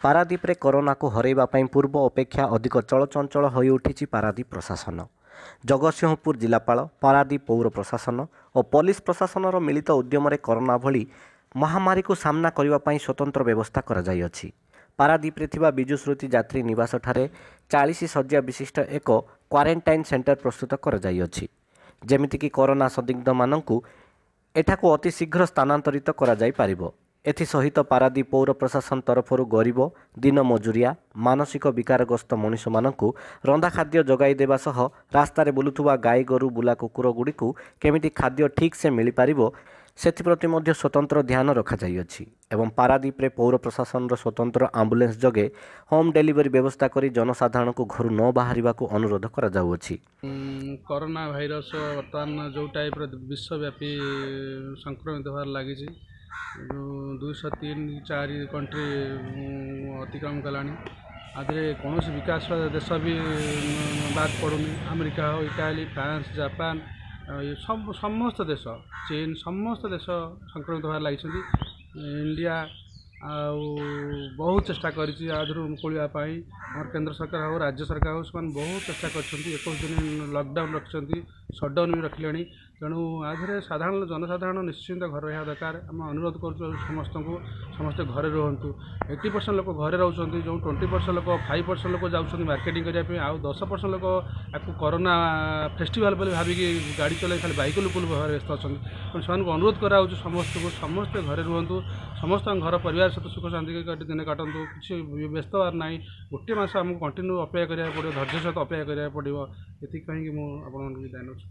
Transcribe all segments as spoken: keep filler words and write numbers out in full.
पारादीप रे कोरोना को हरैबा पई पूर्व अपेक्षा अधिक चलचंचल होई उठिछि पारादीप प्रशासन। जगतसिंहपुर जिलापाल, पारादीप पौर प्रशासन और पुलिस प्रशासन मिलित उद्यम रे कोरोना भली महामारी को सामना करने पई स्वतंत्र व्यवस्था करा जाई अछि। पारादीप रे थिबा बिजु श्रुति यात्री निवास ठारे चालीस शଯ୍या विशिष्ट एक क्वारेंटाइन सेंटर प्रस्तुत करा जाई अछि, जेमिति कि कोरोना संदिग्ध माननकु एठाकु अति शीघ्र स्थानांतरित करा जाई पारिबो। एथि सहित पारादीप पौर प्रशासन तरफरु गरीब, दिन मजुरिया, मानसिक विकारग्रस्त मनीष माननकु रंधा खाद्य जगाई देबा सह रास्तार बुलुथुवा गाई गोरु बुला कुकुर गुड़िकु केमिति खाद्य ठीक से मिली पारिबो सेथिप्रति मध्य स्वतंत्र ध्यान रखा जाई अछि एवं पारादीप रे पौर प्रशासन रो स्वतंत्र एम्बुलेंस जगे होम डिलीवरी व्यवस्था करी जनसाधारण को घर न बाहरिबाकु अनुरोध करा जाउ अछि। कोरोना भाइरस वर्तमान जो टाइप विश्वव्यापी संक्रमित होबार लगी दुईश तीन चार कंट्री अतिक्रम कलानी आधे कौन विकास देश भी बाद पड़ूनी अमेरिका हो, इटाली, फ्रांस, जापान ये सब समस्त देश, चीन समस्त देश संक्रमित होबार लगी। इंडिया आउ बहुत चेष्टा करी मुकुलियापाई और केंद्र सरकार हो राज्य सरकार हो से बहुत चेष्टा कर एक दिन लॉकडाउन रखिंट सटडाउन भी रखिले। तेणु आधे साधारण जनसाधारण निश्चिंत घर रहा दरकार। आम अनुरोध कर समस्त को समस्ते घरे रुहतु। एट्टी परसेंट लोक घरे रोचे, जो ट्वेंटी परसेंट लोक फाइव परसेंट लोक जाऊँ मार्केटिंग करने आउ दस परसेंट लोक आपको कोरोना फेस्टिवल भाविक गाड़ी चलाई खाली बाइक लोक व्यस्त अच्छा। से अनुरोध करा समस्त को समस्ते घरे रुहतु, समस्त घर परिवार सहित सुख शांति दिन काटतु। किसी व्यस्त होवार ना, गोटे मस आमको कंटिन्यू अपेक्षा करा पड़ो, धैर्य सहित अपेक्षा करा पड़ो। ये मुझे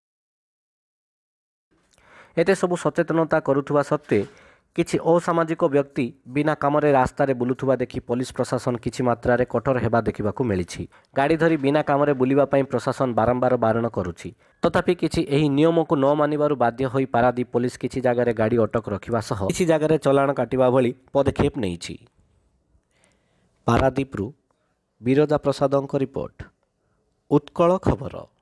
एते सबु सचेतनता करुथुवा सत्वे किछि असामाजिक व्यक्ति बिना कामरे रास्तार बुलुथुवा देखि पुलिस प्रशासन किछि मात्रा रे कठोर हेबा देखिबाकू मिलिछि। गाड़ी धरी बिना कामरे बुलिबा पई प्रशासन बारंबार बारण करुछि। तथापि किछि एही नियम को न मानिबारु बाध्य होई पारादीप पुलिस किछि जागारे गाड़ी अटक रखिबा सह किछि जागारे चलाण काटिबा भली पदक्षेप नेइछि। पारादीपरु बिरजा प्रसादଙ୍କ रिपोर्ट, उत्कल खबर।